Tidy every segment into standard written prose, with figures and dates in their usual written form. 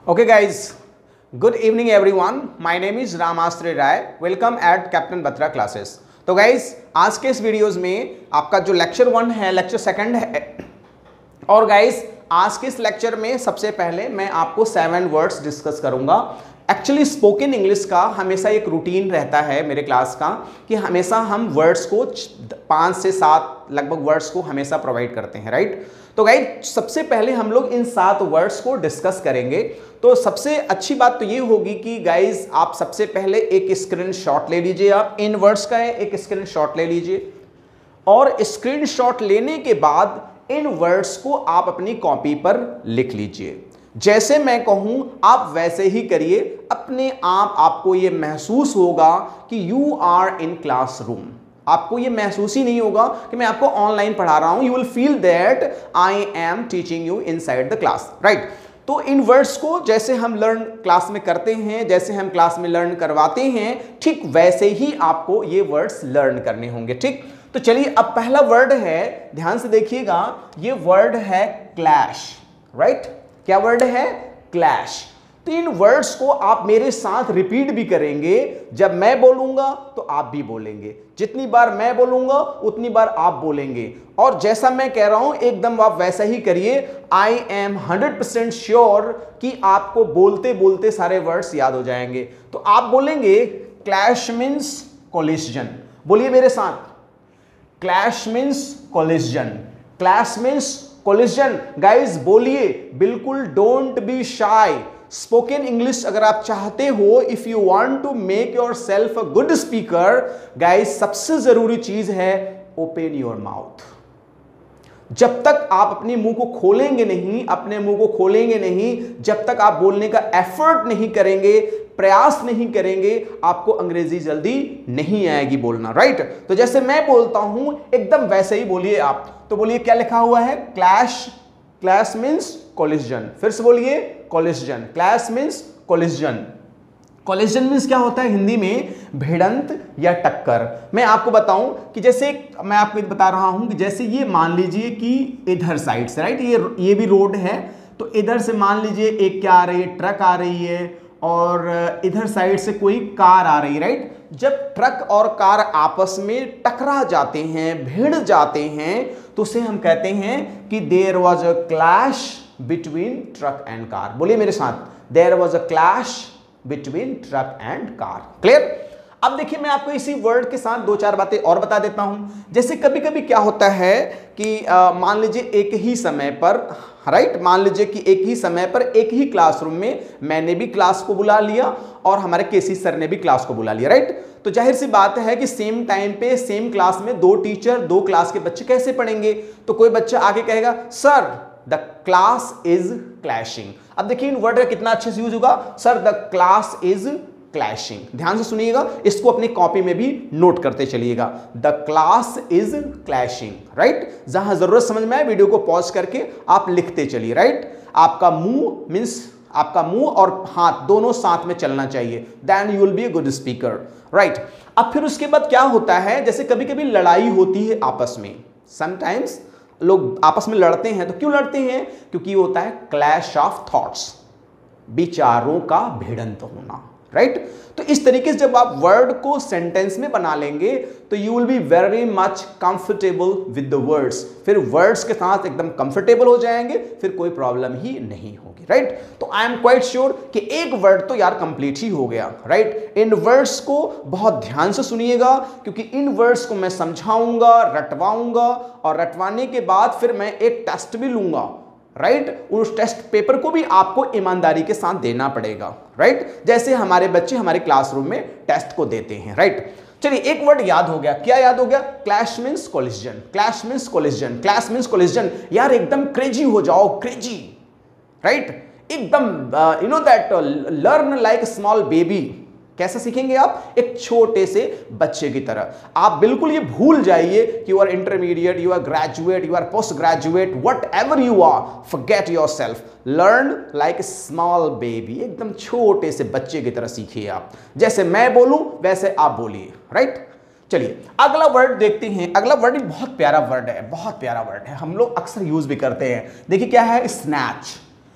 Okay guys, good evening everyone. My name is Ramastri Rai. Welcome at Captain Batra classes. तो guys आज के इस videos में आपका जो लेक्चर 1 है, लेक्चर 2 है और गाइज आज के इस लेक्चर में सबसे पहले मैं आपको 7 वर्ड्स डिस्कस करूंगा। एक्चुअली स्पोकन इंग्लिश का हमेशा एक रूटीन रहता है मेरे क्लास का कि हमेशा हम वर्ड्स को 5 से 7 लगभग वर्ड्स को हमेशा प्रोवाइड करते हैं, राइट। तो गाइज सबसे पहले हम लोग इन 7 वर्ड्स को डिस्कस करेंगे। तो सबसे अच्छी बात तो ये होगी कि गाइज आप सबसे पहले एक स्क्रीनशॉट ले लीजिए। आप इन वर्ड्स का एक स्क्रीनशॉट ले लीजिए और स्क्रीनशॉट लेने के बाद इन वर्ड्स को आप अपनी कॉपी पर लिख लीजिए। जैसे मैं कहूं आप वैसे ही करिए। अपने आप आपको ये महसूस होगा कि यू आर इन क्लासरूम। आपको ये महसूस ही नहीं होगा कि मैं आपको ऑनलाइन पढ़ा रहा हूं। You will feel that I am teaching you inside the class, right. तो इन वर्ड्स को जैसे हम लर्न क्लास में करते हैं, जैसे हम क्लास में लर्न करवाते हैं, ठीक वैसे ही आपको ये वर्ड्स लर्न करने होंगे, ठीक। तो चलिए अब पहला वर्ड है, ध्यान से देखिएगा, ये वर्ड है क्लैश, राइट। क्या वर्ड है? क्लैश। तो इन वर्ड्स को आप मेरे साथ रिपीट भी करेंगे। जब मैं बोलूंगा तो आप भी बोलेंगे, जितनी बार मैं बोलूंगा उतनी बार आप बोलेंगे और जैसा मैं कह रहा हूं एकदम आप वैसा ही करिए। आई एम 100% श्योर कि आपको बोलते बोलते सारे वर्ड्स याद हो जाएंगे। तो आप बोलेंगे क्लैश मीन्स कोलिजन। बोलिए मेरे साथ, clash means collision. Clash means collision. Guys बोलिए, बिल्कुल don't be shy. Spoken English अगर आप चाहते हो, if you want to make yourself a good speaker, guys सबसे जरूरी चीज है ओपन योर माउथ। जब तक आप अपने मुंह को खोलेंगे नहीं, अपने मुंह को खोलेंगे नहीं, जब तक आप बोलने का एफर्ट नहीं करेंगे, प्रयास नहीं करेंगे, आपको अंग्रेजी जल्दी नहीं आएगी बोलना, राइट। तो जैसे मैं बोलता हूं एकदम वैसे ही बोलिए आप। तो बोलिए क्या लिखा हुआ है? क्लैश। Clash means collision. फिर से बोलिए, collision. Clash means collision. Collision means क्या होता है हिंदी में? भिड़ंत या टक्कर। मैं आपको बताऊं कि जैसे मैं आपको बता रहा हूं कि जैसे ये मान लीजिए कि इधर साइड से, राइट, ये भी रोड है। तो इधर से मान लीजिए एक क्या आ रही है? ट्रक आ रही है और इधर साइड से कोई कार आ रही है, राइट। जब ट्रक और कार आपस में टकरा जाते हैं, भिड़ जाते हैं, तो उसे हम कहते हैं कि there was a clash between truck and car. बोलिए मेरे साथ, there was a clash between truck and car. Clear? अब देखिए मैं आपको इसी वर्ड के साथ 2-4 बातें और बता देता हूं। जैसे कभी कभी क्या होता है कि मान लीजिए एक ही समय पर, राइट, मान लीजिए कि एक ही समय पर एक ही क्लासरूम में मैंने भी क्लास को बुला लिया और हमारे केसी सर ने भी क्लास को बुला लिया, राइट। तो जाहिर सी बात है कि सेम टाइम पे सेम क्लास में 2 टीचर 2 क्लास के बच्चे कैसे पढ़ेंगे? तो कोई बच्चा आके कहेगा sir the class is clashing. अब देखिए इन वर्ड का कितना अच्छे से यूज होगा, sir the class is clashing. ध्यान से सुनिएगा, इसको अपनी कॉपी में भी नोट करते चलिएगा। The class is clashing, right. जहां जरूरत समझ में आए वीडियो को पॉज करके आप लिखते चलिए, राइट। आपका मुंह मीन्स आपका मुंह और हाथ दोनों साथ में चलना चाहिए, then you will be a good speaker, right. अब फिर उसके बाद क्या होता है, जैसे कभी कभी लड़ाई होती है आपस में, समटाइम्स लोग आपस में लड़ते हैं। तो क्यों लड़ते हैं? क्योंकि ये होता है क्लैश ऑफ थॉट्स, विचारों का भिड़ंत होना, राइट। तो इस तरीके से जब आप वर्ड को सेंटेंस में बना लेंगे तो you will be very much comfortable with the words. फिर वर्ड्स के साथ एकदम कंफर्टेबल हो जाएंगे, फिर कोई प्रॉब्लम ही नहीं होगी, राइट। तो आई एम क्वाइट श्योर कि एक वर्ड तो यार कंप्लीट ही हो गया, राइट। इन वर्ड्स को बहुत ध्यान से सुनिएगा क्योंकि इन वर्ड्स को मैं समझाऊंगा, रटवाऊंगा और रटवाने के बाद फिर मैं एक टेस्ट भी लूंगा, राइट। उस टेस्ट पेपर को भी आपको ईमानदारी के साथ देना पड़ेगा, राइट। जैसे हमारे बच्चे हमारे क्लासरूम में टेस्ट को देते हैं, राइट। चलिए एक वर्ड याद हो गया। क्या याद हो गया? Clash means collision. Clash means collision. Clash means collision. यार एकदम क्रेजी हो जाओ, क्रेजी, राइट। एकदम you know that learn like small baby. कैसे सीखेंगे आप? एक छोटे से बच्चे की तरह। आप बिल्कुल ये भूल जाइए कि you are intermediate, you are graduate, you are post graduate, whatever you are, forget yourself. Learn like small baby. एकदम छोटे से बच्चे की तरह सीखिए आप। जैसे मैं बोलूं वैसे आप बोलिए, राइट। चलिए अगला वर्ड देखते हैं। अगला वर्ड बहुत प्यारा वर्ड है, बहुत प्यारा वर्ड है, हम लोग अक्सर यूज भी करते हैं। देखिए क्या है? स्नैच।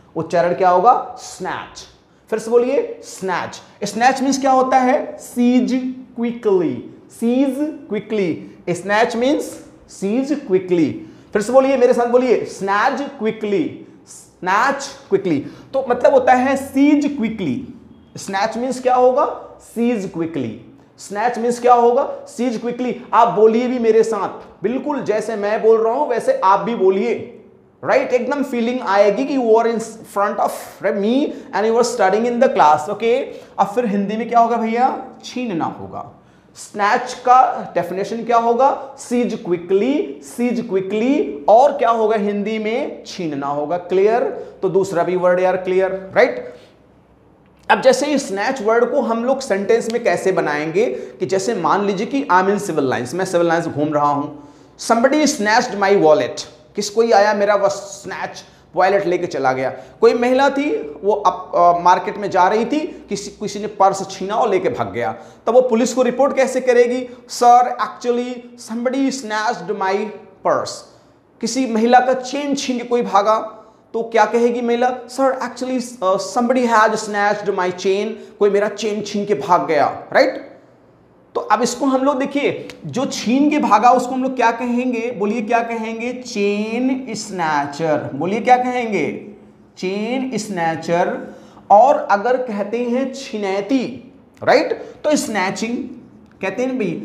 उच्चारण क्या होगा? स्नैच। फिर से बोलिए, स्नैच। स्नैच मीन्स क्या होता है? Seize quickly, seize quickly. Snatch means seize quickly. फिर से बोलिए, मेरे साथ बोलिए, स्नैच क्विकली, स्नैच क्विकली। तो मतलब होता है सीज क्विकली। स्नैच मीन्स क्या होगा? Seize quickly. स्नैच मीन्स क्या होगा? Seize quickly. आप बोलिए भी मेरे साथ, बिल्कुल जैसे मैं बोल रहा हूं वैसे आप भी बोलिए, राइट? एकदम फीलिंग आएगी कि you are in front of me and you are studying in the class. Okay, अब फिर हिंदी में क्या होगा भैया? छीनना होगा। स्नैच का डेफिनेशन क्या होगा? Seize quickly, seize quickly. और क्या होगा हिंदी में? छीनना होगा। क्लियर? तो दूसरा भी वर्ड यार क्लियर, राइट? अब जैसे इस स्नैच वर्ड को हम लोग सेंटेंस में कैसे बनाएंगे कि जैसे मान लीजिए कि I am in civil lines, मैं सिविल लाइंस घूम रहा हूं, somebody snatched my wallet, कोई आया मेरा वो स्नैच वॉलेट लेके चला गया। कोई महिला थी, वो अब मार्केट में जा रही थी, किसी ने पर्स छीना और लेके भाग गया। तब वो पुलिस को रिपोर्ट कैसे करेगी? Sir actually somebody snatched my purse. किसी महिला का चेन छीन के कोई भागा तो क्या कहेगी महिला? Sir actually somebody had snatched my chain, कोई मेरा चेन छीन के भाग गया, राइट? तो अब इसको हम लोग देखिए, जो छीन के भागा उसको हम लोग क्या कहेंगे? बोलिए क्या कहेंगे? Chain snatcher. बोलिए क्या कहेंगे? Chain snatcher. और अगर कहते हैं छिनैती, राइट, तो स्नैचिंग कहते हैं भाई,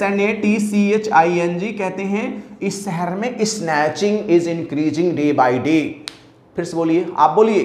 SNATCHING कहते हैं। इस शहर में snatching is increasing day by day. फिर से बोलिए, आप बोलिए,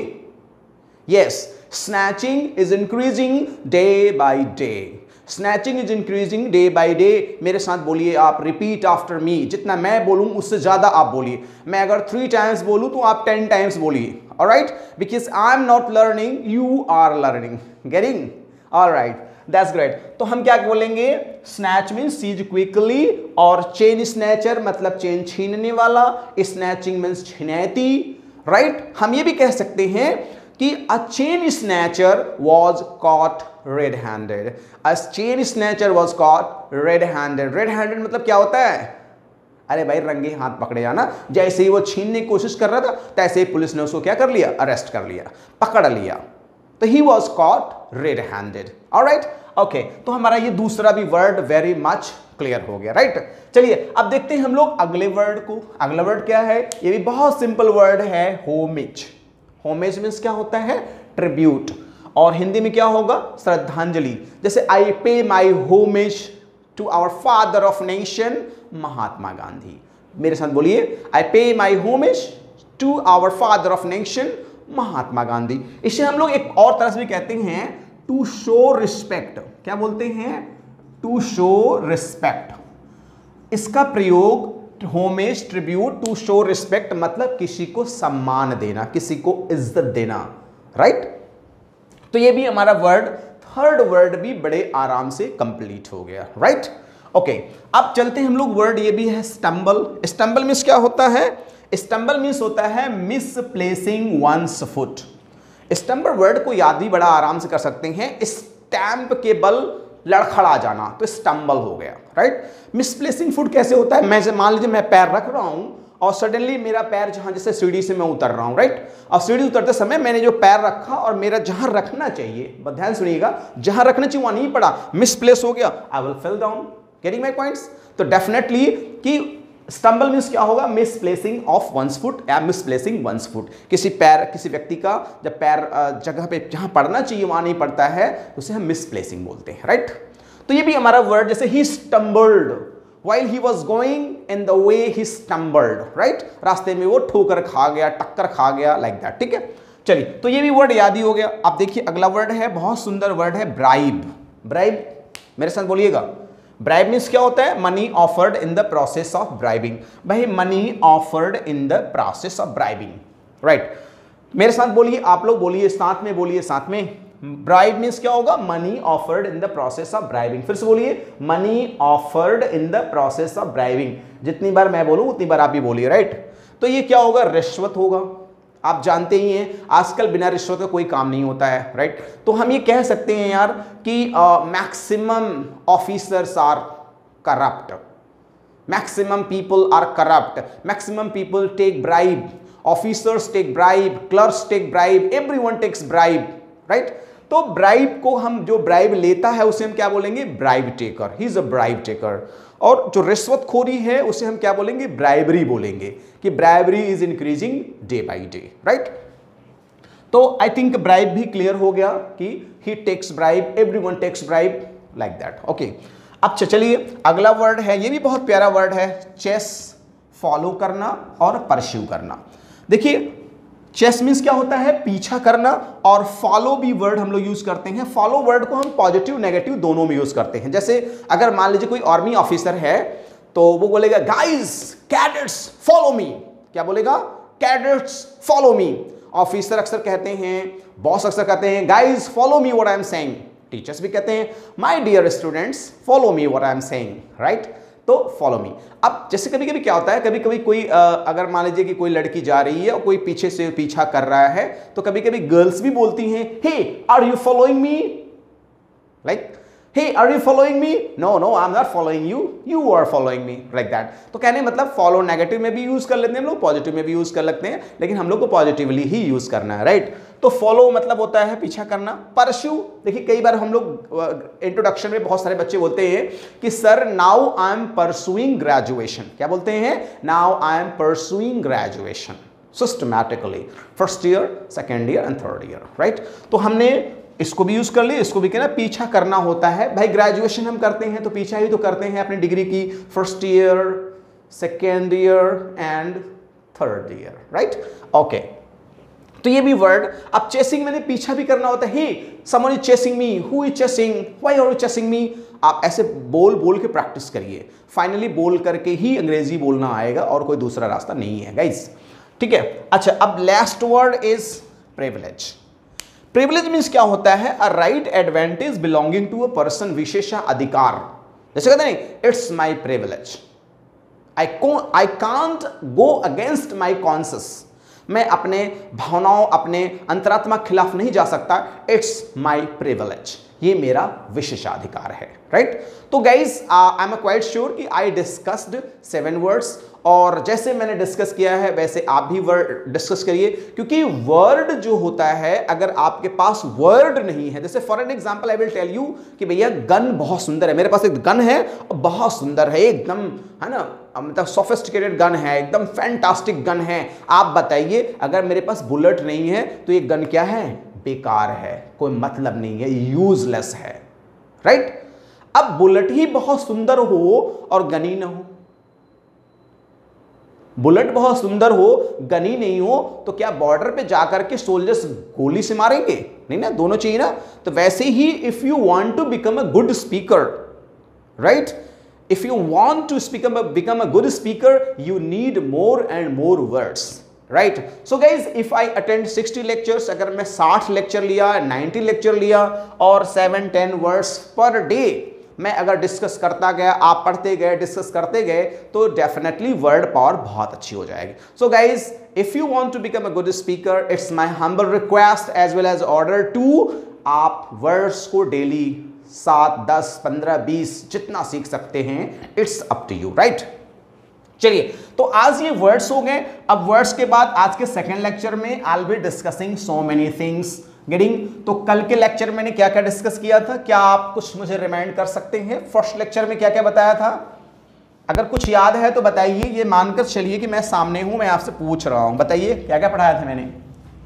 yes, snatching is increasing day by day. Snatching is increasing day by day. मेरे साथ बोलिए आप, रिपीट आफ्टर मी। जितना मैं बोलूं उससे ज्यादा आप बोलिए। मैं अगर 3 टाइम्स बोलूं तो आप 10 टाइम्स बोलिए, alright? Because I am not learning, you are learning. Getting? Alright, that's great. तो हम क्या बोलेंगे? स्नैच मीन्स सीज क्विकली, और चेन स्नैचर मतलब चेन छीनने वाला, स्नैचिंग मीन्स छिनैती, राइट? हम ये भी कह सकते हैं कि a chain snatcher was caught red-handed. A chain snatcher was caught red-handed. Red-handed मतलब क्या होता है? अरे भाई रंगे हाथ पकड़े जाना। जैसे ही वो छीनने की कोशिश कर रहा था, तैसे ही पुलिस ने उसको क्या कर लिया? अरेस्ट कर लिया, पकड़ लिया। तो he was caught red-handed. Alright? Okay. तो हमारा ये दूसरा भी वर्ड वेरी मच क्लियर हो गया, राइट? चलिए अब देखते हैं हम लोग अगले वर्ड को। अगला वर्ड क्या है? ये भी बहुत सिंपल वर्ड है, होमेज। होमेज मीन्स क्या होता है? ट्रिब्यूट। और हिंदी में क्या होगा? श्रद्धांजलि। जैसे I pay my homage to our father of nation, Mahatma Gandhi. मेरे साथ बोलिए, I pay my homage to our father of nation, Mahatma Gandhi. इसे हम लोग एक और तरह से भी कहते हैं, टू शो रिस्पेक्ट। क्या बोलते हैं? To show respect. इसका प्रयोग homage, tribute, to show respect मतलब किसी को सम्मान देना, किसी को इज्जत देना, राइट? तो ये भी हमारा वर्ड, थर्ड वर्ड भी बड़े आराम से कंप्लीट हो गया, राइट? ओके, अब चलते हैं हम लोग वर्ड, ये भी है स्टम्बल। स्टम्बल मीन्स क्या होता है? स्टम्बल मीन्स होता है misplacing one's foot. Stumble word को याद भी बड़ा आराम से कर सकते हैं। स्टैंप के बल लड़खड़ा जाना, तो स्टम्बल हो गया, राइट? मिसप्लेसिंग फुट कैसे होता है? मैं मान लीजिए मैं पैर रख रहा हूं और सडनली मेरा पैर जहां, जैसे सीढ़ी से मैं उतर रहा हूं, राइट? और सीढ़ी उतरते समय मैंने जो पैर रखा और मेरा जहां रखना चाहिए, ध्यान सुनिएगा, जहां रखना चाहिए वहां नहीं पड़ा, मिसप्लेस हो गया, I will fell down. Getting my points? तो डेफिनेटली कि स्टम्बल मीन्स क्या होगा? मिसप्लेसिंग ऑफ वंस फुट या मिसप्लेसिंग वंस फुट। किसी व्यक्ति का जब पैर जगह पे जहां पड़ना चाहिए वहां नहीं पड़ता है, उसे हम मिसप्लेसिंग बोलते हैं, राइट? तो ये भी हमारा वर्ड, जैसे ही stumbled while he was going in the way he stumbled, right? रास्ते में वो ठोकर खा गया, टक्कर खा गया, like that, ठीक है? चलिए, तो ये भी वर्ड याद ही हो गया। अब देखिए अगला वर्ड है, बहुत सुंदर वर्ड है, ब्राइब। ब्राइब, मेरे साथ बोलिएगा। ब्राइब मीन्स क्या होता है? Money offered in the process of bribing. भाई money offered in the process of bribing, right? मेरे साथ बोलिए, आप लोग बोलिए, साथ में बोलिए, साथ में। ब्राइब मीन्स क्या होगा? Money offered in the process of bribing. फिर से बोलिए, money offered in the process of bribing. जितनी बार मैं बोलूं उतनी बार आप भी बोलिए, राइट? तो ये क्या होगा? रिश्वत होगा। आप जानते ही हैं आजकल बिना रिश्वत का कोई काम नहीं होता है, राइट? तो हम ये कह सकते हैं यार कि maximum officers are corrupt, maximum people are corrupt, maximum people take bribe, officers take bribe, clerks take bribe, everyone takes bribe, right. तो ब्राइब को हम, जो ब्राइब लेता है उसे हम क्या बोलेंगे, bribe taker, he is a bribe taker. और जो रिश्वतखोरी है उसे हम क्या बोलेंगे, ब्राइबरी बोलेंगे, कि bribery is increasing day by day, right. तो आई थिंक ब्राइब भी क्लियर हो गया कि he takes bribe, everyone takes bribe, like that, okay. अब चलिए अगला वर्ड है, ये भी बहुत प्यारा वर्ड है, चेस, फॉलो करना और परस्यू करना। देखिए चेस मीन्स क्या होता है, पीछा करना, और फॉलो भी वर्ड हम लोग यूज करते हैं। फॉलो वर्ड को हम पॉजिटिव नेगेटिव दोनों में यूज करते हैं। जैसे अगर मान लीजिए कोई आर्मी ऑफिसर है तो वो बोलेगा गाइस कैडेट्स फॉलो मी, क्या बोलेगा, कैडेट्स फॉलो मी। ऑफिसर अक्सर कहते हैं, बॉस अक्सर कहते हैं guys follow me what I am saying. Teachers भी कहते हैं my dear students follow me what I am saying, right. तो फॉलो मी। अब जैसे कभी कभी क्या होता है, कभी कभी कोई अगर मान लीजिए कि कोई लड़की जा रही है और कोई पीछे से पीछा कर रहा है, तो कभी कभी गर्ल्स भी बोलती हैं hey are you following me, like hey are you following me, no no I am not following you, you are following me, like that. तो कहने मतलब फॉलो नेगेटिव में भी यूज कर लेते हैं हम लोग, पॉजिटिव में भी यूज कर लेते हैं, लेकिन हम लोग को पॉजिटिवली ही यूज करना है, राइट। तो फॉलो मतलब होता है पीछा करना। परस्यू, देखिए कई बार हम लोग इंट्रोडक्शन में बहुत सारे बच्चे बोलते हैं कि sir now I am pursuing graduation, क्या बोलते हैं, now I am pursuing graduation systematically, first year, second year and third year, right. तो हमने इसको भी यूज कर लिया, इसको भी कहना पीछा करना होता है। भाई ग्रेजुएशन हम करते हैं तो पीछा ही तो करते हैं अपनी डिग्री की, first year, second year and third year, right, okay. तो ये भी वर्ड। अब चेसिंग मैंने पीछा भी करना होता है, hey someone is chasing me, who is chasing, why are you chasing me. आप ऐसे बोल बोल के प्रैक्टिस करिए, फाइनली बोल करके ही अंग्रेजी बोलना आएगा और कोई दूसरा रास्ता नहीं है गाइस, ठीक है। अच्छा अब last word is privilege. Privilege means क्या होता है, a right advantage belonging to a person, विशेषा अधिकार। जैसे कहते हैं it's my privilege, I can't go against my conscious, मैं अपने भावनाओं, अपने अंतरात्मा के खिलाफ नहीं जा सकता, इट्स माई प्रिविलेज, ये मेरा विशेषाधिकार है, राइट। तो guys I am quite sure कि आई डिस्कस्ड 7 वर्ड्स, और जैसे मैंने डिस्कस किया है वैसे आप भी वर्ड डिस्कस करिए, क्योंकि वर्ड जो होता है अगर आपके पास वर्ड नहीं है, जैसे for an example I will tell you कि भैया गन बहुत सुंदर है, मेरे पास एक गन है और बहुत सुंदर है, एकदम है ना, मतलब सोफिस्टिकेटेड गन है, एकदम फैंटास्टिक गन है। आप बताइए अगर मेरे पास बुलेट नहीं है तो ये गन क्या है, बेकार है, कोई मतलब नहीं है, यूजलेस है, राइट। अब बुलेट ही बहुत सुंदर हो और गनी ना हो, बुलेट बहुत सुंदर हो गनी नहीं हो, तो क्या बॉर्डर पे जाकर के सोल्जर्स गोली से मारेंगे, नहीं ना, दोनों चाहिए ना। तो वैसे ही if you want to become a good speaker, right, if you want to become a good speaker you need more and more words, right. So guys if I attend 60 lectures, अगर मैं 60 लेक्चर लिया, 90 lecture लिया और 7-10 words per day मैं अगर discuss करता गया, आप पढ़ते गए, डिस्कस करते गए, तो डेफिनेटली वर्ड पावर बहुत अच्छी हो जाएगी। So guys if you want to become a good speaker, it's my humble request as well as order to, आप वर्ड्स को डेली 7, 10, 15, 20 जितना सीख सकते हैं, it's up to you, right. चलिए तो आज ये वर्ड्स हो गए। अब वर्ड्स के बाद आज के सेकेंड लेक्चर में I will be discussing so many things getting. तो कल के लेक्चर में मैंने क्या क्या डिस्कस किया था, क्या आप कुछ मुझे रिमाइंड कर सकते हैं? फर्स्ट लेक्चर में क्या क्या बताया था? अगर कुछ याद है तो बताइए, ये मानकर चलिए कि मैं सामने हूं, मैं आपसे पूछ रहा हूं, बताइए क्या क्या पढ़ाया था मैंने।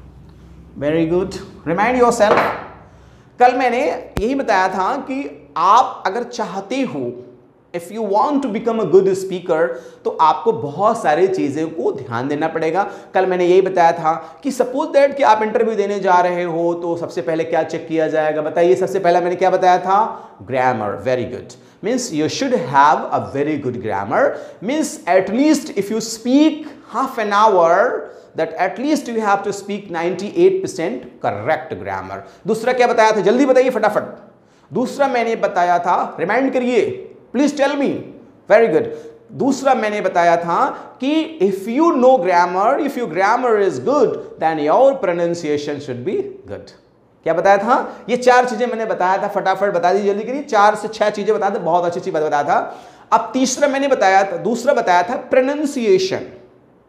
Very good, remind yourself. कल मैंने यही बताया था कि आप अगर चाहते हो, if you want to become a good speaker, तो आपको बहुत सारी चीजें को ध्यान देना पड़ेगा। कल मैंने यही बताया था कि सपोज दैट कि आप इंटरव्यू देने जा रहे हो तो सबसे पहले क्या चेक किया जाएगा, बताइए। सबसे पहले मैंने क्या बताया था? Grammar. Very good, means you should have a very good grammar, means at least if you speak half an hour, that at least you have to speak 98% correct grammar। दूसरा क्या बताया था, जल्दी बताइए फटाफट। दूसरा मैंने बताया था, रिमाइंड करिए please tell me. Very good, दूसरा मैंने बताया था कि if you know grammar, if you grammar is good then your pronunciation should be good. क्या बताया था? ये 4 चीजें मैंने बताया था, फटाफट बता दीजिए, जल्दी करिए। 4 से 6 चीजें बताया था, बहुत अच्छी बात बताया था। अब तीसरा मैंने बताया था, दूसरा बताया था pronunciation.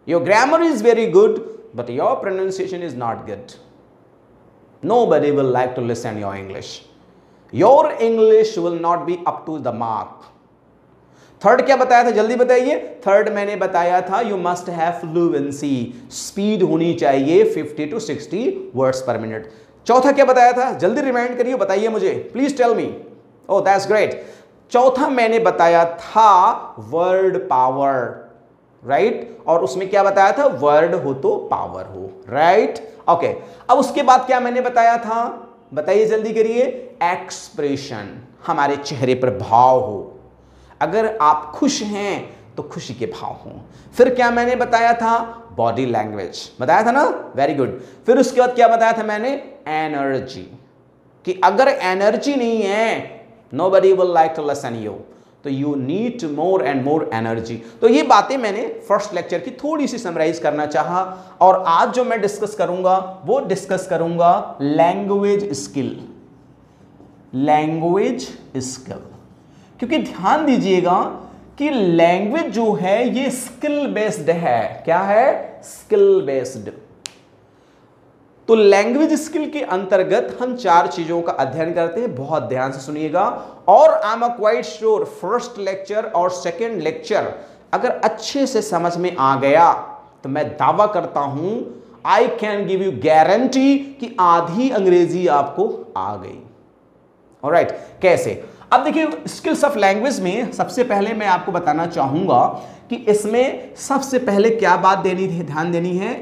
Your grammar is very good but your pronunciation is not good. Nobody will like to listen your English. Your English will not be up to the mark. Third क्या बताया था, जल्दी बताइए. थर्ड मैंने बताया था you must have fluency, speed होनी चाहिए 50 to 60 वर्ड्स पर मिनट. चौथा क्या बताया था, जल्दी रिमाइंड करिए, बताइए मुझे, please tell me. Oh that's great. चौथा मैंने बताया था वर्ड पावर, राइट, और उसमें क्या बताया था, वर्ड हो तो पावर हो, राइट. ओके, अब उसके बाद क्या मैंने बताया था, बताइए जल्दी करिए. एक्सप्रेशन, हमारे चेहरे पर भाव हो. अगर आप खुश हैं तो खुशी के भाव हो. फिर क्या मैंने बताया था, बॉडी लैंग्वेज बताया था ना, वेरी गुड. फिर उसके बाद क्या बताया था मैंने, एनर्जी, कि अगर एनर्जी नहीं है nobody will like to listen you, तो you need more and more energy. तो ये बातें मैंने फर्स्ट लेक्चर की थोड़ी सी समराइज करना चाहा. और आज जो मैं डिस्कस करूंगा वो डिस्कस करूंगा लैंग्वेज स्किल. लैंग्वेज स्किल, क्योंकि ध्यान दीजिएगा कि लैंग्वेज जो है ये स्किल बेस्ड है. क्या है, स्किल बेस्ड. तो लैंग्वेज स्किल के अंतर्गत हम 4 चीजों का अध्ययन करते हैं. बहुत ध्यान से सुनिएगा. और I am quite sure first lecture और सेकंड लेक्चर अगर अच्छे से समझ में आ गया तो मैं दावा करता हूं, I can give you guarantee कि आधी अंग्रेजी आपको आ गई. ऑलराइट, कैसे? अब देखिए स्किल्स ऑफ लैंग्वेज में सबसे पहले मैं आपको बताना चाहूंगा कि इसमें सबसे पहले क्या बात देनी थी, ध्यान देनी है,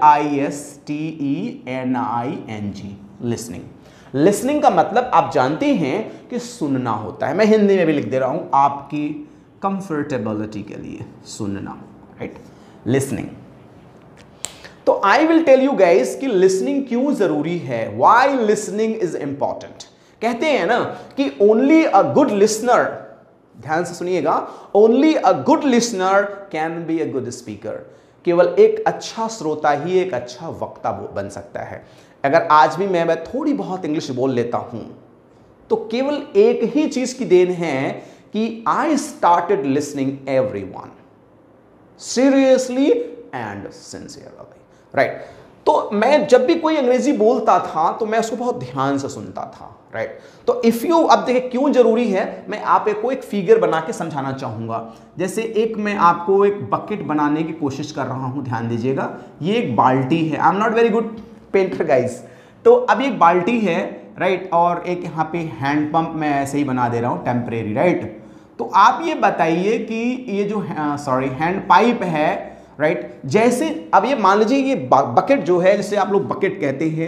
LISTENING, लिसनिंग. लिसनिंग का मतलब आप जानते हैं कि सुनना होता है. मैं हिंदी में भी लिख दे रहा हूं आपकी कंफर्टेबिलिटी के लिए, सुनना, राइट, लिसनिंग. तो I will tell you guys कि लिसनिंग क्यों जरूरी है, व्हाई लिसनिंग इज इंपॉर्टेंट. कहते हैं ना कि ओनली अ गुड लिसनर, ध्यान से सुनिएगा, only a good listener can be a good speaker. केवल एक अच्छा श्रोता ही एक अच्छा वक्ता बन सकता है. अगर आज भी मैं थोड़ी बहुत इंग्लिश बोल लेता हूं तो केवल एक ही चीज की देन है कि I started listening everyone seriously and sincerely, right. तो मैं जब भी कोई अंग्रेजी बोलता था तो मैं उसको बहुत ध्यान से सुनता था, राइट. तो इफ यू, अब देखिए क्यों जरूरी है, मैं आप को एक फिगर बना के समझाना चाहूंगा. जैसे एक मैं आपको एक बकेट बनाने की कोशिश कर रहा हूं, ध्यान दीजिएगा. ये एक बाल्टी है. I am not very good painter guys. तो अब एक बाल्टी है, राइट, और एक यहाँ पे हैंड पंप मैं ऐसे ही बना दे रहा हूं टेम्परेरी, राइट. तो आप ये बताइए कि ये जो हैंड पाइप है, राइट, जैसे अब ये मान लीजिए ये बकेट जो है, जिसे आप लोग बकेट कहते हैं,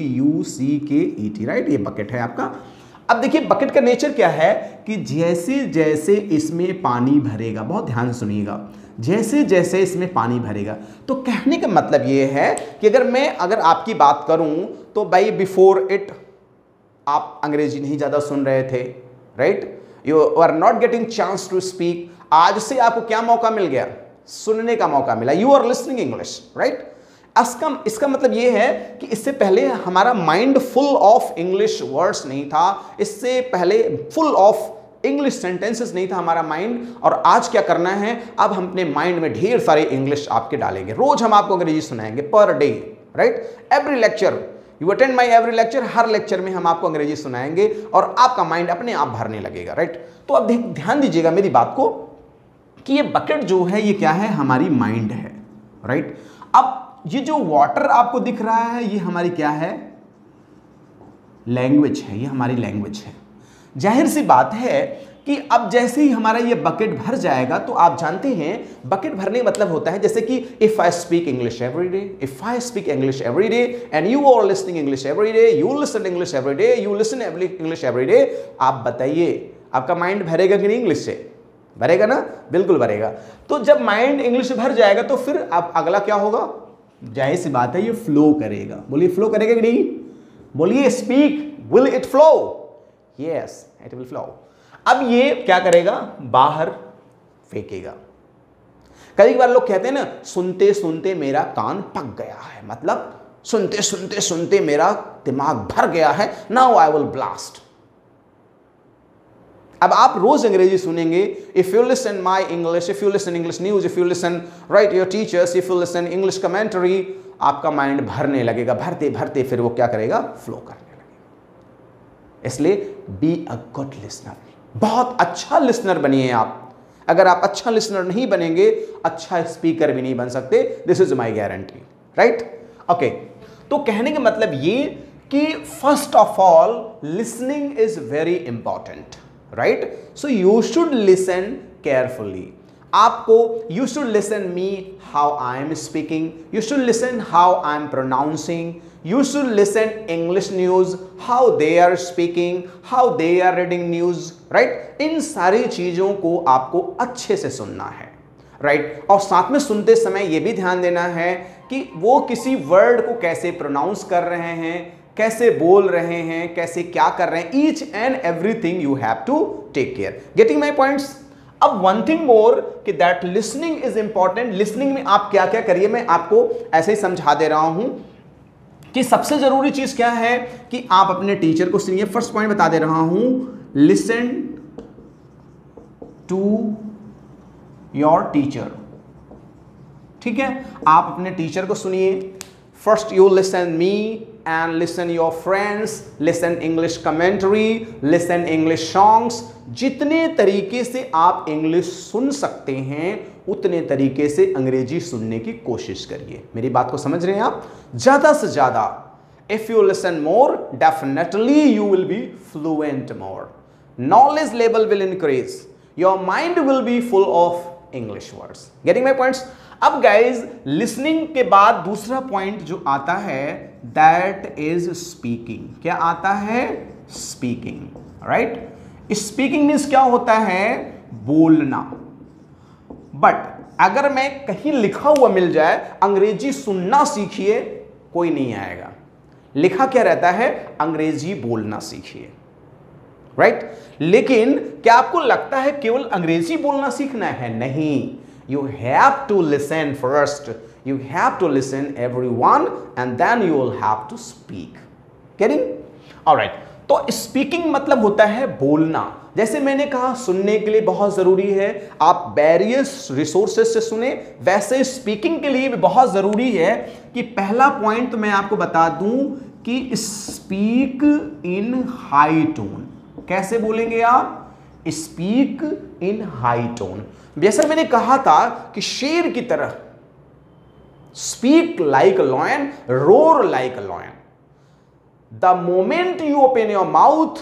BUCKET, राइट, ये बकेट है आपका. अब देखिए बकेट का नेचर क्या है कि जैसे जैसे इसमें पानी भरेगा, बहुत ध्यान से सुनिएगा, जैसे जैसे इसमें पानी भरेगा, तो कहने का मतलब ये है कि अगर आपकी बात करूं तो भाई बिफोर इट आप अंग्रेजी नहीं ज़्यादा सुन रहे थे, right, you are not getting chance to speak. आज से आपको क्या मौका मिल गया, सुनने का मौका मिला. You are listening English, right. इसका मतलब यह है कि इससे पहले हमारा mind full of English words नहीं था, इससे पहले फुल ऑफ इंग्लिश सेंटेंसेस नहीं था हमारा माइंड. और आज क्या करना है, अब हम अपने माइंड में ढेर सारे इंग्लिश आपके डालेंगे. रोज हम आपको अंग्रेजी सुनाएंगे per day, right. Every lecture you attend my every lecture, हर लेक्चर में हम आपको अंग्रेजी सुनाएंगे और आपका माइंड अपने आप भरने लगेगा, राइट. तो अब ध्यान दीजिएगा मेरी बात को कि ये बकेट जो है ये क्या है, हमारी माइंड है, राइट. अब ये जो वाटर आपको दिख रहा है ये हमारी क्या है, लैंग्वेज है, ये हमारी लैंग्वेज है. जाहिर सी बात है कि अब जैसे ही हमारा ये बकेट भर जाएगा तो आप जानते हैं बकेट भरने का मतलब होता है जैसे कि if I speak English every day, if I speak English every day and you are listening English every day, you listen English every day, you listen English every day. आप बताइए आपका माइंड भरेगा कि नहीं, इंग्लिश से भरेगा ना, बिल्कुल भरेगा. तो जब माइंड इंग्लिश से भर जाएगा तो फिर अब अगला क्या होगा, जाहिर सी बात है ये फ्लो करेगा. बोलिए फ्लो करेगा कि नहीं, बोलिए speak, will it flow, yes it will flow. अब ये क्या करेगा, बाहर फेंकेगा. कई बार लोग कहते हैं ना, सुनते सुनते मेरा कान पक गया है, मतलब सुनते सुनते सुनते मेरा दिमाग भर गया है, नाउ आई विल ब्लास्ट. अब आप रोज अंग्रेजी सुनेंगे, if you listen my English, if you listen English news, if you listen right your teachers, if you listen English commentary, आपका माइंड भरने लगेगा, भरते भरते फिर वो क्या करेगा, फ्लो करने लगेगा। इसलिए बी अ गुड लिसनर, बहुत अच्छा लिसनर बनिए आप। अगर आप अच्छा लिसनर नहीं बनेंगे, अच्छा स्पीकर भी नहीं बन सकते, this is my guarantee, right. Okay, तो कहने का मतलब ये कि first of all listening is very important, right. So you should listen carefully. आपको you should listen me how I am speaking, you should listen how I am pronouncing, you should listen English news, how they are speaking, how they are reading news, right? इन सारी चीज़ों को आपको अच्छे से सुनना है, right? और साथ में सुनते समय ये भी ध्यान देना है कि वो किसी वर्ड को कैसे प्रोनाउंस कर रहे हैं, कैसे बोल रहे हैं, कैसे क्या कर रहे हैं, each and everything you have to take care. Getting my points? अब वन थिंग मोर कि that listening is important. Listening में आप क्या क्या करिए, मैं आपको ऐसे ही समझा दे रहा हूं कि सबसे जरूरी चीज क्या है कि आप अपने टीचर को सुनिए। फर्स्ट पॉइंट बता दे रहा हूं, लिसन टू योर टीचर। ठीक है, आप अपने टीचर को सुनिए। First you listen me and listen your friends, listen English commentary, listen English songs. जितने तरीके से आप इंग्लिश सुन सकते हैं उतने तरीके से अंग्रेजी सुनने की कोशिश करिए। मेरी बात को समझ रहे हैं आप? ज्यादा से ज्यादा। If you listen more, definitely you will be fluent more, knowledge level will increase, your mind will be full of English words. Getting my points? अब गाइज, लिसनिंग के बाद दूसरा पॉइंट जो आता है दैट इज स्पीकिंग। क्या आता है? Speaking, right. स्पीकिंग मीन्स क्या होता है? बोलना। बट अगर मैं कहीं लिखा हुआ मिल जाए अंग्रेजी सुनना सीखिए, कोई नहीं आएगा। लिखा क्या रहता है? अंग्रेजी बोलना सीखिए, राइट। लेकिन क्या आपको लगता है केवल अंग्रेजी बोलना सीखना है? नहीं, you have to listen first, you have to listen everyone and then you will have to speak. Getting? Alright, तो स्पीकिंग मतलब होता है बोलना। जैसे मैंने कहा सुनने के लिए बहुत जरूरी है आप वेरियस रिसोर्सेस से सुने, वैसे स्पीकिंग के लिए भी बहुत जरूरी है कि पहला पॉइंट तो मैं आपको बता दूं कि स्पीक इन हाई टोन। कैसे बोलेंगे आप? Speak in high tone. जैसा मैंने कहा था कि शेर की तरह, speak like a lion, roar like a lion. The moment you open your mouth,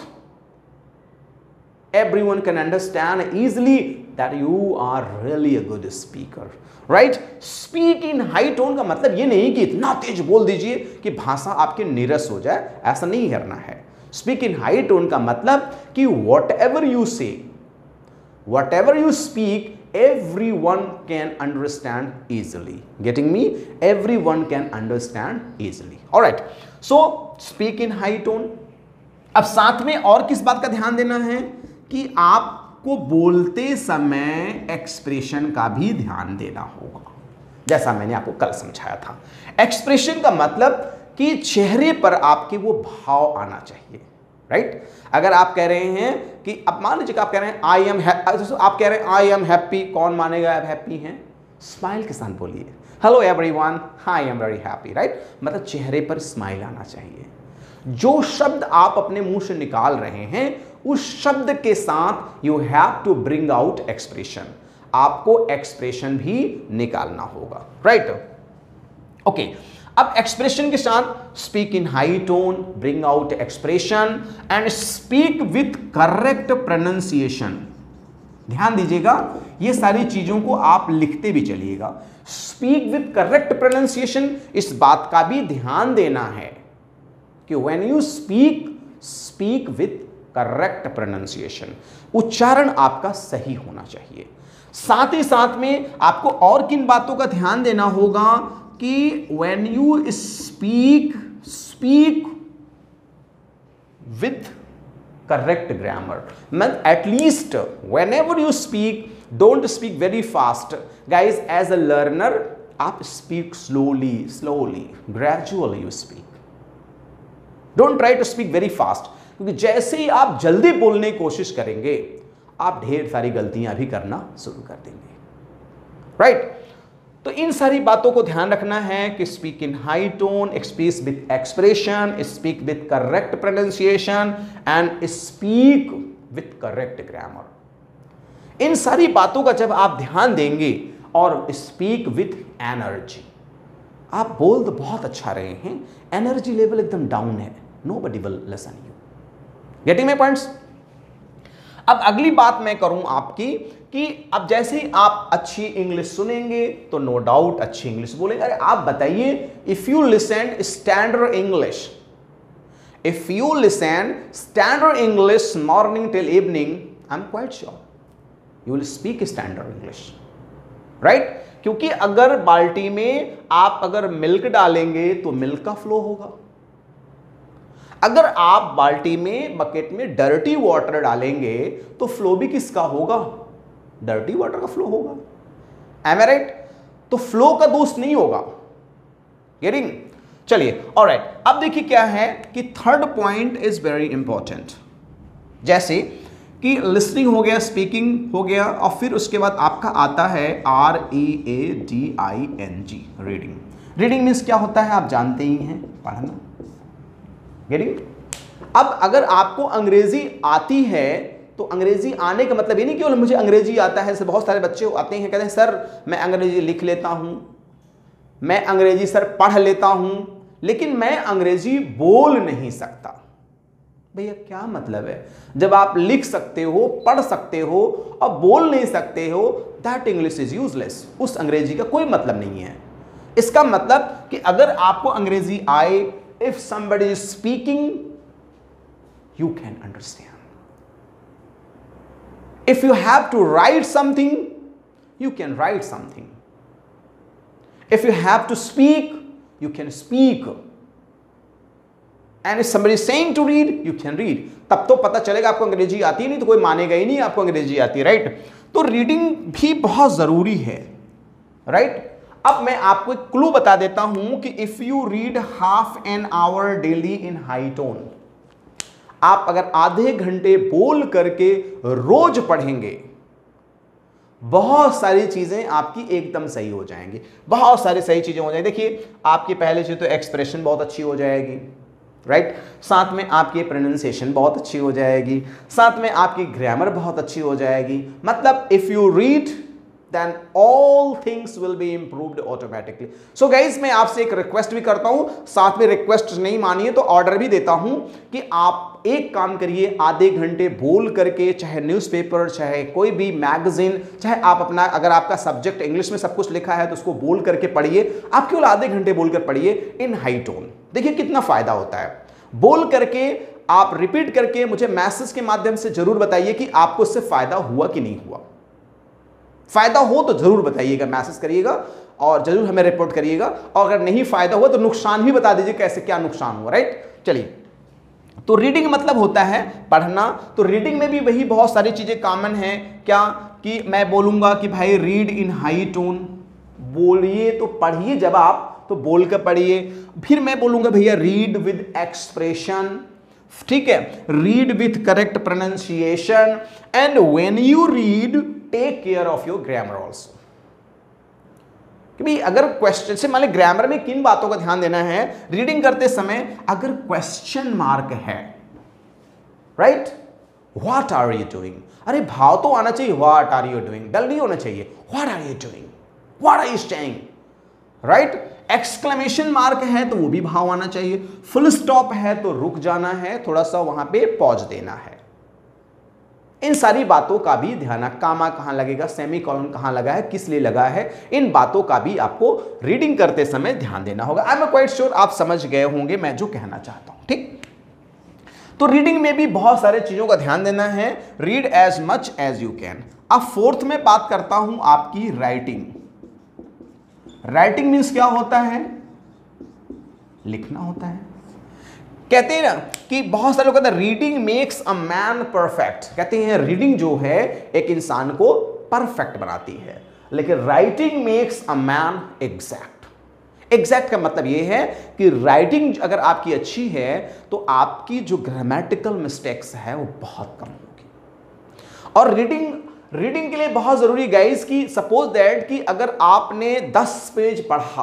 everyone can understand easily that you are really a good speaker, right? Speak in high tone का मतलब ये नहीं कि इतना तेज बोल दीजिए कि भाषा आपके नीरस हो जाए, ऐसा नहीं करना है। Speak in high tone का मतलब कि whatever you say, whatever you speak, everyone can understand easily. Getting me? Everyone can understand easily. All right. So speak in high tone. अब साथ में और किस बात का ध्यान देना है कि आपको बोलते समय एक्सप्रेशन का भी ध्यान देना होगा, जैसा मैंने आपको कल समझाया था। एक्सप्रेशन का मतलब कि चेहरे पर आपके वो भाव आना चाहिए, राइट। अगर आप कह रहे हैं कि अब मान लीजिए आप कह रहे हैं आई एम आप कह रहे हैं आई एम हैप्पी, कौन मानेगा आप हैप्पी हैं? स्माइल के साथ बोलिए, hello everyone, I am very happy, right. मतलब चेहरे पर स्माइल आना चाहिए। जो शब्द आप अपने मुंह से निकाल रहे हैं उस शब्द के साथ you have to bring out expression. आपको एक्सप्रेशन भी निकालना होगा, राइट। ओके, अब एक्सप्रेशन के साथ speak in high tone, bring out expression and speak with correct pronunciation. ध्यान दीजिएगा, ये सारी चीजों को आप लिखते भी चलिएगा। स्पीक विथ करेक्ट प्रोनाउंसिएशन, इस बात का भी ध्यान देना है कि when you speak with correct pronunciation, उच्चारण आपका सही होना चाहिए। साथ ही साथ में आपको और किन बातों का ध्यान देना होगा कि when you speak with correct grammar. मतलब at least whenever you speak, don't speak very fast. Guys, as a learner आप speak slowly, gradually you speak. Don't try to speak very fast, क्योंकि जैसे ही आप जल्दी बोलने की कोशिश करेंगे आप ढेर सारी गलतियां भी करना शुरू कर देंगे, राइट। तो इन सारी बातों को ध्यान रखना है कि speak in high tone, speak with expression, speak with correct pronunciation and speak with correct grammar. इन सारी बातों का जब आप ध्यान देंगे और स्पीक विथ एनर्जी, आप बोल तो बहुत अच्छा रहे हैं, एनर्जी लेवल एकदम डाउन है, nobody will listen you. Getting my points? अब अगली बात मैं करूं आपकी कि अब जैसे ही आप अच्छी इंग्लिश सुनेंगे तो नो डाउट अच्छी इंग्लिश बोलेंगे। अरे आप बताइए, if you listen standard English, if you listen standard English morning till evening, I am quite sure you will speak standard English, right. क्योंकि अगर बाल्टी में आप अगर मिल्क डालेंगे तो मिल्क का फ्लो होगा, अगर आप बाल्टी में बकेट में डर्टी वाटर डालेंगे तो फ्लो भी किसका होगा? डर्टी वाटर का फ्लो होगा। Am I right? तो फ्लो का दोष नहीं होगा। गेटिंग? चलिए, ऑलराइट। अब देखिए क्या है कि third point is very important. जैसे कि लिसनिंग हो गया, स्पीकिंग हो गया, और फिर उसके बाद आपका आता है READING, रीडिंग। रीडिंग मीन्स क्या होता है आप जानते ही हैं, पढ़ना। गेटिंग? अब अगर आपको अंग्रेजी आती है तो अंग्रेजी आने का मतलब ये नहीं केवल मुझे अंग्रेजी आता है। बहुत सारे बच्चे आते हैं कहते हैं सर मैं अंग्रेजी लिख लेता हूं, मैं अंग्रेजी सर पढ़ लेता हूं, लेकिन मैं अंग्रेजी बोल नहीं सकता। भैया क्या मतलब है? जब आप लिख सकते हो, पढ़ सकते हो और बोल नहीं सकते हो, दैट इंग्लिश इज यूजलेस। उस अंग्रेजी का कोई मतलब नहीं है। इसका मतलब कि अगर आपको अंग्रेजी आए, if somebody is speaking, you can understand. If you have to write something, you can write something. If you have to speak, you can speak. And if somebody is saying to read, you can read. तब तो पता चलेगा आपको अंग्रेजी आती है, नहीं तो कोई मानेगा ही नहीं आपको अंग्रेजी आती है, राइट। तो रीडिंग भी बहुत जरूरी है, राइट। अब मैं आपको एक क्लू बता देता हूं कि if you read half an hour daily in high tone, आप अगर आधे घंटे बोल करके रोज पढ़ेंगे, बहुत सारी चीजें आपकी एकदम सही हो जाएंगी, बहुत सारी सही चीजें हो जाएंगी। देखिए आपकी पहले से तो एक्सप्रेशन बहुत अच्छी हो जाएगी, राइट। साथ में आपकी प्रोनाउंसिएशन बहुत अच्छी हो जाएगी, साथ में आपकी ग्रामर बहुत अच्छी हो जाएगी। मतलब if you read then all things will be improved automatically. So guys, मैं आपसे एक रिक्वेस्ट भी करता हूं, साथ में रिक्वेस्ट नहीं मानिए तो ऑर्डर भी देता हूं कि आप एक काम करिए, आधे घंटे बोल करके, चाहे न्यूज़पेपर, चाहे कोई भी मैगजीन, चाहे आप अपना, अगर आपका सब्जेक्ट इंग्लिश में सब कुछ लिखा है तो उसको बोल करके पढ़िए। आप केवल आधे घंटे बोल कर पढ़िए इन हाई टोन। देखिए कितना फायदा होता है। बोल करके आप रिपीट करके मुझे मैसेज के माध्यम से जरूर बताइए कि आपको इससे फायदा हुआ कि नहीं हुआ। फायदा हो तो जरूर बताइएगा, मैसेज करिएगा और जरूर हमें रिपोर्ट करिएगा, और अगर नहीं फायदा हुआ तो नुकसान भी बता दीजिए कैसे क्या नुकसान हुआ, राइट। चलिए, तो रीडिंग मतलब होता है पढ़ना। तो रीडिंग में भी वही बहुत सारी चीजें कॉमन हैं। क्या कि मैं बोलूंगा कि भाई रीड इन हाई टोन, बोलिए तो पढ़िए, जब आप तो बोल कर पढ़िए। फिर मैं बोलूंगा भैया रीड विद एक्सप्रेशन, ठीक है, read with correct pronunciation, and when you read take care of your grammar also. कि अगर क्वेश्चन से मान ली ग्रामर में किन बातों का ध्यान देना है रीडिंग करते समय, अगर क्वेश्चन मार्क है, right, what are you doing, अरे भाव तो आना चाहिए, what are you doing, dull नहीं होना चाहिए, what are you doing, what are you staying, right. Exclamation mark है तो वो भी भाव आना चाहिए, फुल स्टॉप है तो रुक जाना है, थोड़ा सा वहां पे पॉज देना है। इन सारी बातों का भी ध्यान, कामा कहां लगेगा, सेमीकोलन कहां लगा है, किस लिए लगा है, इन बातों का भी आपको रीडिंग करते समय ध्यान देना होगा। आई एम क्वाइट श्योर आप समझ गए होंगे मैं जो कहना चाहता हूं, ठीक। तो रीडिंग में भी बहुत सारे चीजों का ध्यान देना है, read as much as you can. अब फोर्थ में बात करता हूं आपकी राइटिंग। राइटिंग मीन्स क्या होता है, लिखना होता है। कहते हैं ना कि बहुत सारे लोग कहते हैं reading makes a man perfect, कहते हैं रीडिंग जो है एक इंसान को परफेक्ट बनाती है, लेकिन writing makes a man exact. Exact का मतलब यह है कि राइटिंग अगर आपकी अच्छी है तो आपकी जो ग्रामेटिकल मिस्टेक्स है वो बहुत कम होगी, और रीडिंग के लिए बहुत जरूरी गाइस कि सपोज दैट कि अगर आपने 10 पेज पढ़ा,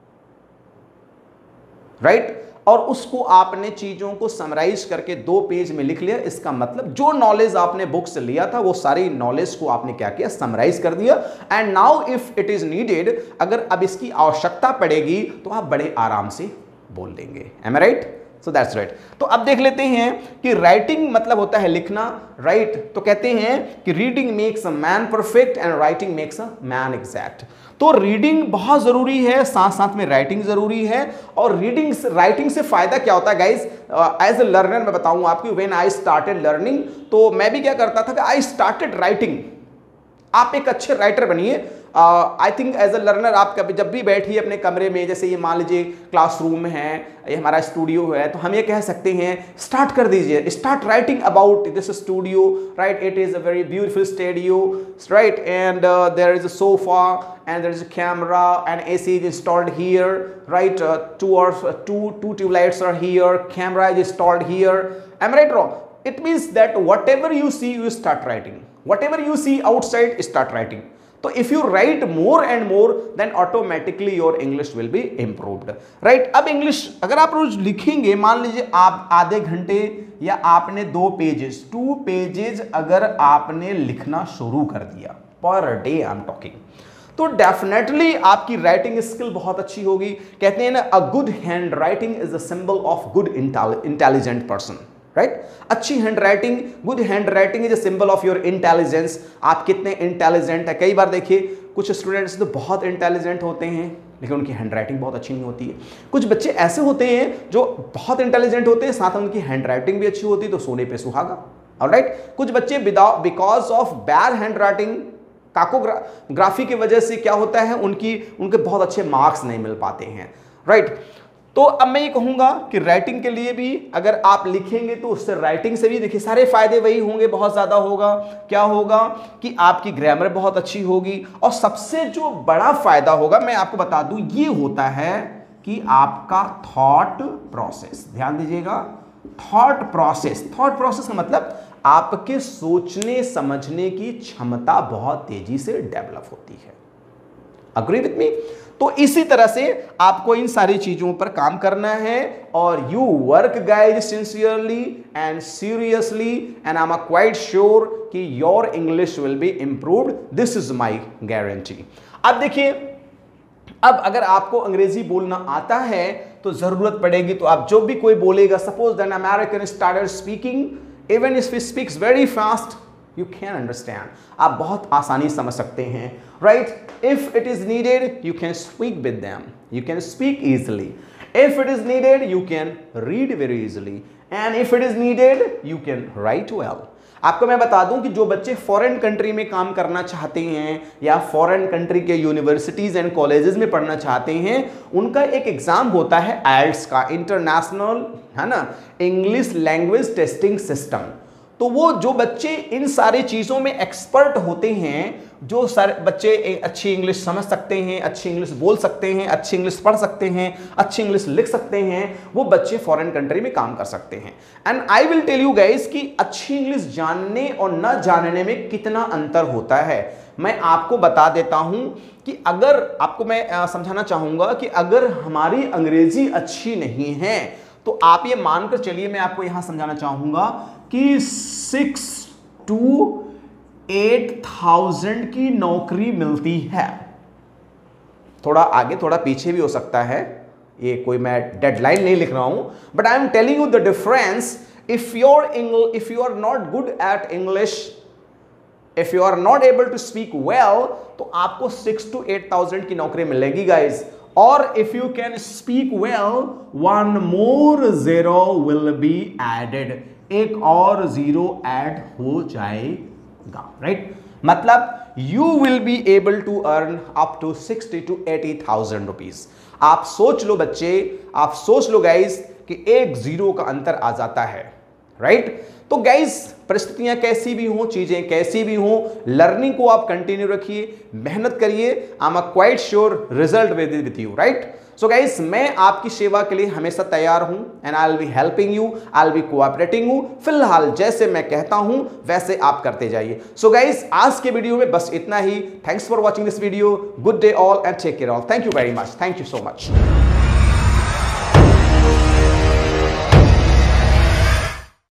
राइट, और उसको आपने चीजों को समराइज करके 2 पेज में लिख लिया, इसका मतलब जो नॉलेज आपने बुक से लिया था वो सारी नॉलेज को आपने क्या किया, समराइज कर दिया। And now if it is needed, अगर अब इसकी आवश्यकता पड़ेगी तो आप बड़े आराम से बोल देंगे। Am I right? So that's right. तो अब देख लेते हैं कि राइटिंग मतलब होता है लिखना, राइट। तो कहते हैं कि reading makes a man perfect and writing makes a man exact. तो रीडिंग बहुत जरूरी है, साथ साथ में राइटिंग जरूरी है। और राइटिंग से फायदा क्या होता है गाइज, एज ए लर्नर मैं बताऊं आपको, व्हेन आई स्टार्टेड लर्निंग, तो मैं भी क्या करता था कि आई स्टार्टेड राइटिंग। आप एक अच्छे राइटर बनिए। I think as a learner आप कभी जब भी बैठिए अपने कमरे में, जैसे ये मान लीजिए क्लासरूम है, ये हमारा स्टूडियो है, तो हम ये कह सकते हैं स्टार्ट कर दीजिए, start writing about this studio, right. It is a very beautiful studio, right, and there is a sofa and there is a camera and AC is installed here, right. Two tube lights are here, camera is installed here. Am I right or wrong? It means that whatever you see, you start writing. Whatever you see outside, start writing. So if you write more and more, then automatically your English will be improved, right. अब English अगर आप रोज लिखेंगे, मान लीजिए आप आधे घंटे या आपने 2 पेजेस अगर आपने लिखना शुरू कर दिया per day, I am talking, तो डेफिनेटली आपकी राइटिंग स्किल बहुत अच्छी होगी। कहते हैं ना, a good hand writing is a symbol of good intelligent person, right. अच्छी hand writing, good hand writing is a symbol of your intelligence. आप कितने इंटेलिजेंट है। कई बार देखिए कुछ स्टूडेंट्स तो बहुत इंटेलिजेंट होते हैं लेकिन उनकी हैंड राइटिंग बहुत अच्छी नहीं होती है। कुछ बच्चे ऐसे होते हैं जो बहुत इंटेलिजेंट होते हैं, साथ में उनकी हैंड राइटिंग भी अच्छी होती है, तो सोने पे सुहागा, ऑलराइट। कुछ बच्चे because of bad handwriting, typography की वजह से क्या होता है, उनके बहुत अच्छे मार्क्स नहीं मिल पाते हैं, राइट। तो अब मैं ये कहूंगा कि राइटिंग के लिए भी अगर आप लिखेंगे तो उससे राइटिंग से भी देखिए सारे फायदे वही होंगे, बहुत ज्यादा होगा। क्या होगा कि आपकी ग्रामर बहुत अच्छी होगी, और सबसे जो बड़ा फायदा होगा मैं आपको बता दूं, ये होता है कि आपका थॉट प्रोसेस। ध्यान दीजिएगा, थॉट प्रोसेस का मतलब आपके सोचने समझने की क्षमता बहुत तेजी से डेवलप होती है। Agree with me? तो इसी तरह से आपको इन सारी चीजों पर काम करना है, और you work guys sincerely and seriously, and I am quite sure कि your English will be improved. This is my guarantee. अब देखिए, अब अगर आपको अंग्रेजी बोलना आता है तो जरूरत पड़ेगी तो आप जो भी कोई बोलेगा, suppose then American started speaking, even if he speaks very fast, you can understand, आप बहुत आसानी समझ सकते हैं, right. If it is needed you can speak with them, you can speak easily. If it is needed you can read very easily, and if it is needed you can write well. आपको मैं बता दूं कि जो बच्चे foreign country में काम करना चाहते हैं या फॉरेन कंट्री के यूनिवर्सिटीज एंड कॉलेजेस में पढ़ना चाहते हैं, उनका एक एग्जाम होता है आइल्स का, इंटरनेशनल, है ना, इंग्लिश लैंग्वेज टेस्टिंग सिस्टम। तो वो जो बच्चे इन सारी चीज़ों में एक्सपर्ट होते हैं, जो सारे बच्चे अच्छी इंग्लिश समझ सकते हैं, अच्छी इंग्लिश बोल सकते हैं, अच्छी इंग्लिश पढ़ सकते हैं, अच्छी इंग्लिश लिख सकते हैं, वो बच्चे फॉरेन कंट्री में काम कर सकते हैं। And I will tell you guys कि अच्छी इंग्लिश जानने और न जानने में कितना अंतर होता है। मैं आपको बता देता हूं कि अगर आपको मैं समझाना चाहूंगा कि अगर हमारी अंग्रेजी अच्छी नहीं है तो आप ये मानकर चलिए, मैं आपको यहां समझाना चाहूंगा कि 6 to 8,000 की नौकरी मिलती है। थोड़ा आगे थोड़ा पीछे भी हो सकता है, ये कोई मैं डेडलाइन नहीं लिख रहा हूं, but I am telling you the difference. If you are not good at English, if you are not able to speak well, तो आपको 6 to 8,000 की नौकरी मिलेगी गाइज। और if you can speak well, 1 more zero will be added, एक और zero add हो जाएगा, राइट। मतलब you will be able to earn up to 60 to 80,000 rupees. आप सोच लो बच्चे, आप सोच लो गाइस कि एक जीरो का अंतर आ जाता है, राइट। तो गाइस परिस्थितियां कैसी भी हों, चीजें कैसी भी हों, लर्निंग को आप कंटिन्यू रखिए, मेहनत करिए। I am quite sure result with you, right. So guys मैं आपकी सेवा के लिए हमेशा तैयार हूं and I will be helping you, I will be cooperating you. फिलहाल जैसे मैं कहता हूं वैसे आप करते जाइए। सो गाइस आज के वीडियो में बस इतना ही। Thanks for watching this video. Good day all and take care all. Thank you very much. Thank you so much.